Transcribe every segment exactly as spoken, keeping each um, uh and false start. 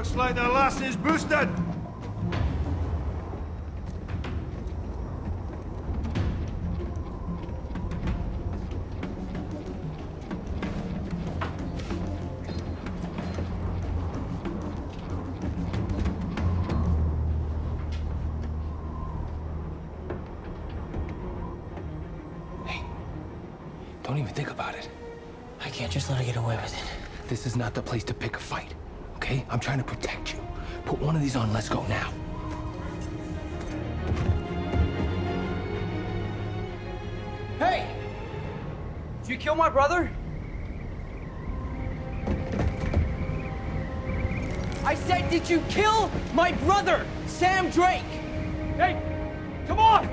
Looks like the lass is boosted. Don't even think about it. I can't just let her get away with it. This is not the place to pick a fight, okay? I'm trying to protect you. Put one of these on, let's go now. Hey! Did you kill my brother? I said, did you kill my brother, Sam Drake? Hey, come on!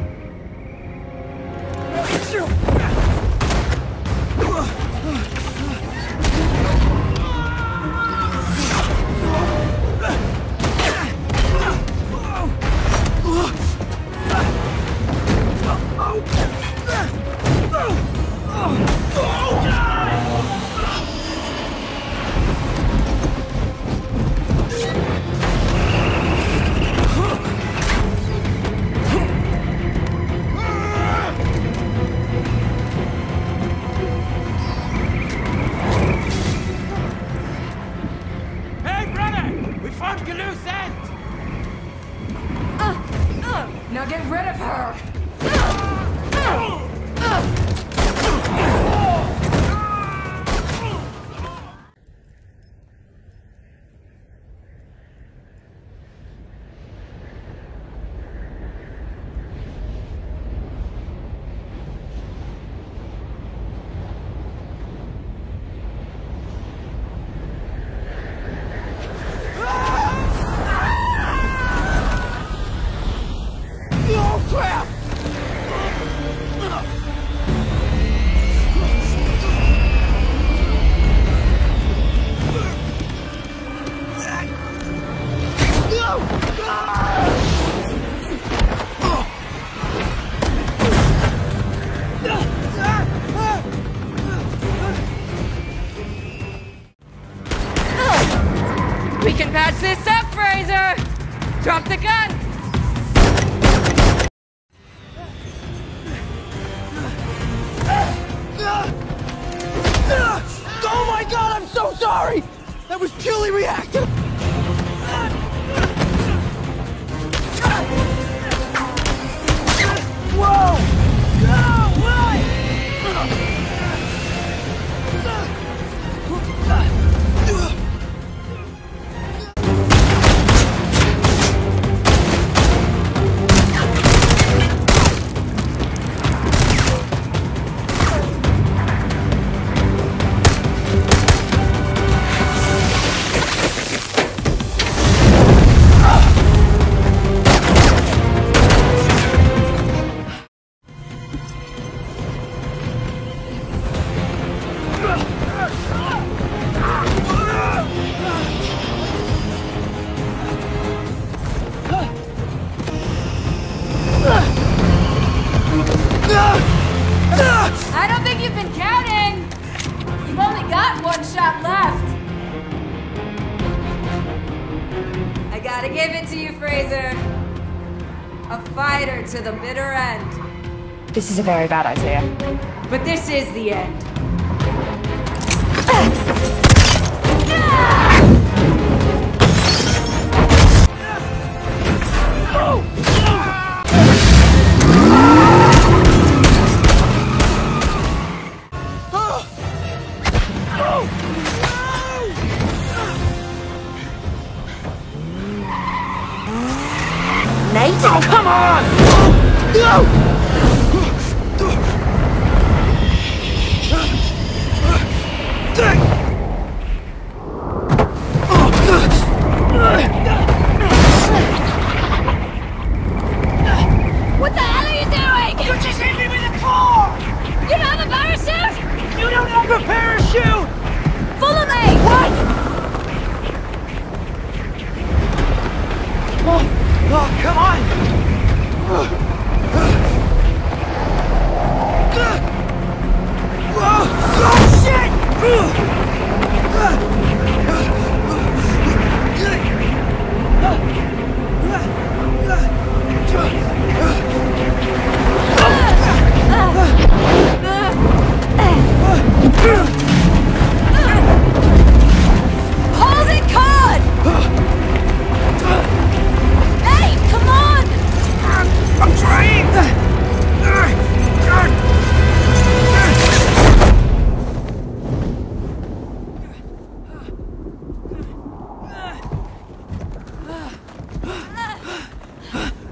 Now get rid of her! We can patch this up, Fraser! Drop the gun! Oh my god, I'm so sorry! That was purely reactive! Whoa! No, why? I don't think you've been counting! You've only got one shot left! I gotta give it to you, Fraser. A fighter to the bitter end. This is a very bad idea. But this is the end. Oh, come on! No!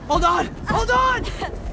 Hold on! Hold on!